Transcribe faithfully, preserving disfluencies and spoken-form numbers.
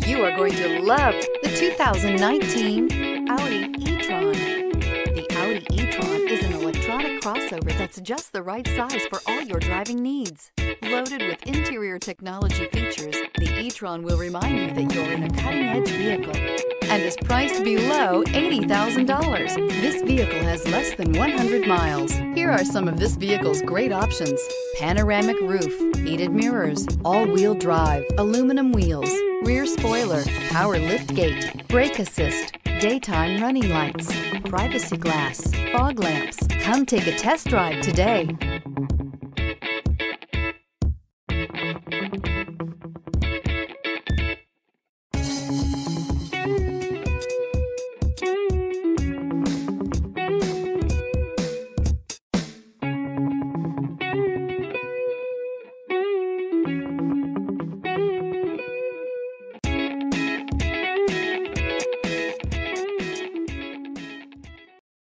You are going to love the two thousand nineteen Audi e-tron. The Audi e-tron is an electronic crossover that's just the right size for all your driving needs. Loaded with interior technology features, the e-tron will remind you that you're in a cutting-edge vehicle and is priced below eighty thousand dollars. This vehicle has less than one hundred miles. Here are some of this vehicle's great options: panoramic roof, heated mirrors, all-wheel drive, aluminum wheels, rear spoiler, power lift gate, brake assist, daytime running lights, privacy glass, fog lamps. Come take a test drive today.